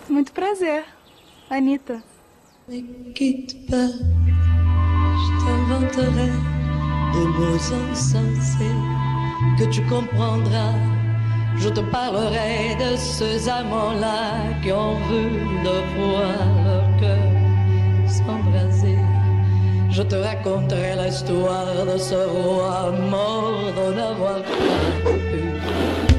Muito prazer, Anitta. Ne quitte pas, je t'inventerai de mots insensés que tu comprendras. Je te parlerai de ces amants-là qui ont vu de fois leur cœur s'embraser. Je te raconterai l'histoire de ce roi mort d'en avoir pas pu.